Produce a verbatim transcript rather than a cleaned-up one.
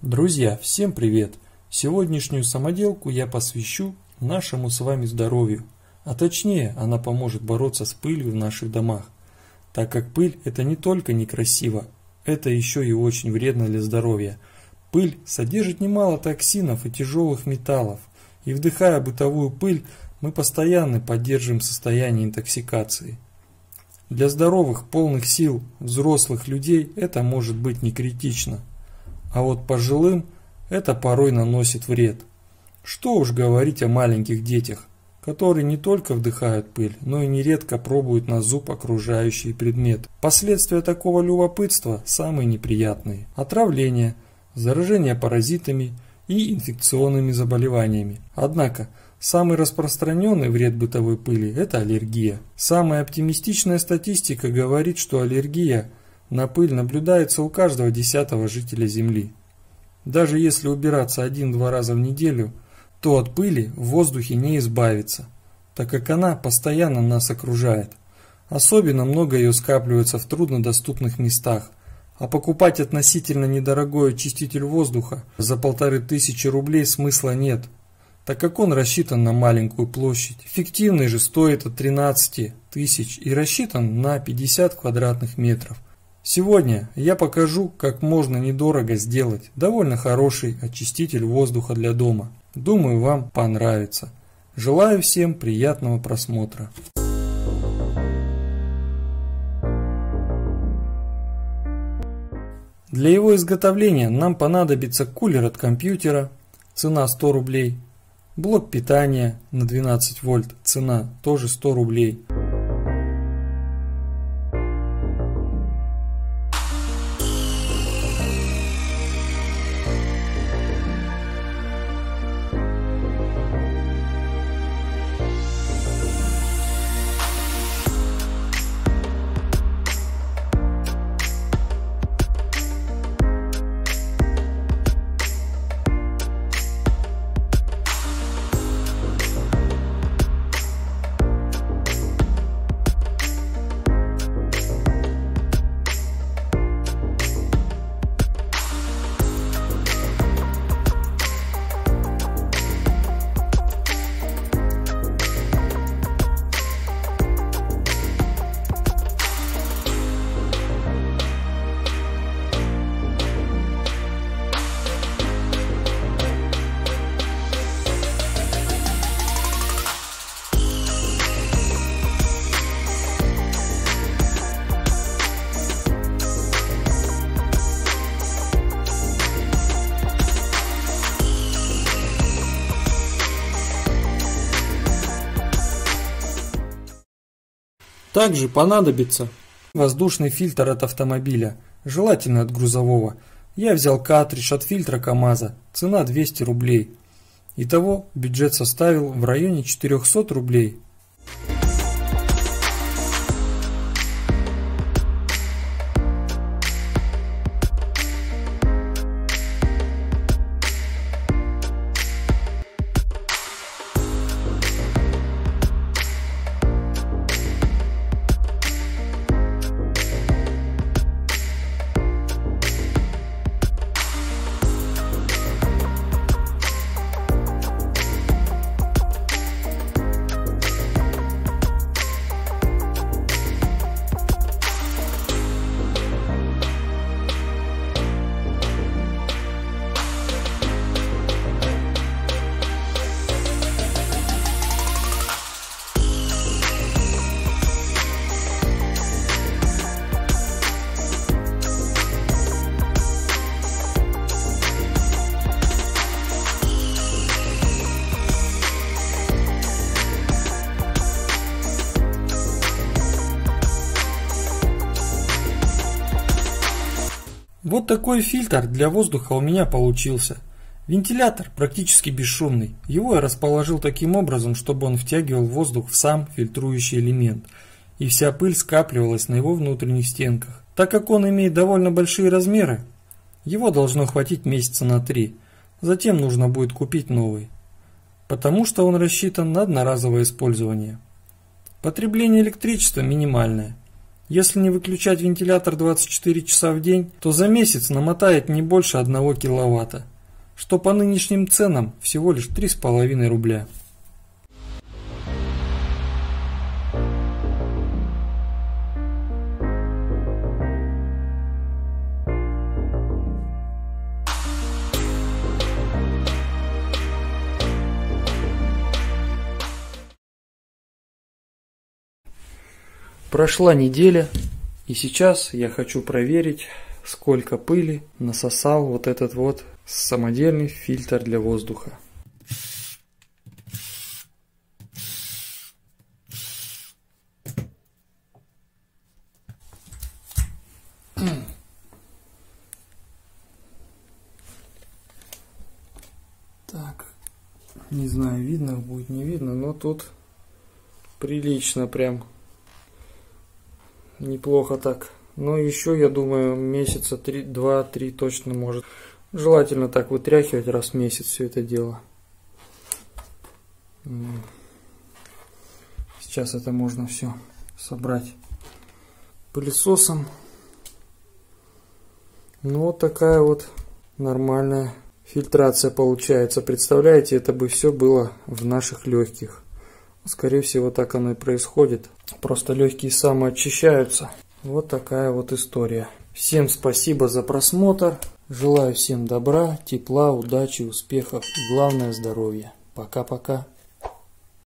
Друзья, всем привет! Сегодняшнюю самоделку я посвящу нашему с вами здоровью, а точнее она поможет бороться с пылью в наших домах, так как пыль это не только некрасиво, это еще и очень вредно для здоровья. Пыль содержит немало токсинов и тяжелых металлов, и вдыхая бытовую пыль мы постоянно поддерживаем состояние интоксикации. Для здоровых, полных сил, взрослых людей это может быть не критично. А вот пожилым это порой наносит вред. Что уж говорить о маленьких детях, которые не только вдыхают пыль, но и нередко пробуют на зуб окружающий предмет. Последствия такого любопытства самые неприятные. Отравление, заражение паразитами и инфекционными заболеваниями. Однако, самый распространенный вред бытовой пыли – это аллергия. Самая оптимистичная статистика говорит, что аллергия на пыль наблюдается у каждого десятого жителя Земли. Даже если убираться один-два раза в неделю, то от пыли в воздухе не избавиться, так как она постоянно нас окружает. Особенно много ее скапливается в труднодоступных местах, а покупать относительно недорогой очиститель воздуха за полторы тысячи рублей смысла нет, так как он рассчитан на маленькую площадь. Эффективный же стоит от тринадцати тысяч и рассчитан на пятьдесят квадратных метров. Сегодня я покажу, как можно недорого сделать довольно хороший очиститель воздуха для дома. Думаю, вам понравится. Желаю всем приятного просмотра. Для его изготовления нам понадобится кулер от компьютера, цена сто рублей, блок питания на двенадцать вольт, цена тоже сто рублей. Также понадобится воздушный фильтр от автомобиля, желательно от грузового. Я взял картридж от фильтра КамАЗа, цена двести рублей. Итого бюджет составил в районе четырёхсот рублей. Вот такой фильтр для воздуха у меня получился. Вентилятор практически бесшумный. Его я расположил таким образом, чтобы он втягивал воздух в сам фильтрующий элемент, и вся пыль скапливалась на его внутренних стенках. Так как он имеет довольно большие размеры, его должно хватить месяца на три. Затем нужно будет купить новый, потому что он рассчитан на одноразовое использование. Потребление электричества минимальное. Если не выключать вентилятор двадцать четыре часа в день, то за месяц намотает не больше одного киловатта, что по нынешним ценам всего лишь три с половиной рубля. Прошла неделя, и сейчас я хочу проверить, сколько пыли насосал вот этот вот самодельный фильтр для воздуха. Так, не знаю, видно будет, не видно, но тут прилично прям. Неплохо так. Но еще, я думаю, месяца два-три точно может. Желательно так вытряхивать раз в месяц все это дело. Сейчас это можно все собрать пылесосом. Ну, вот такая вот нормальная фильтрация получается. Представляете, это бы все было в наших легких. Скорее всего, так оно и происходит. Просто легкие самоочищаются. Вот такая вот история. Всем спасибо за просмотр. Желаю всем добра, тепла, удачи, успехов и главное здоровья. Пока-пока.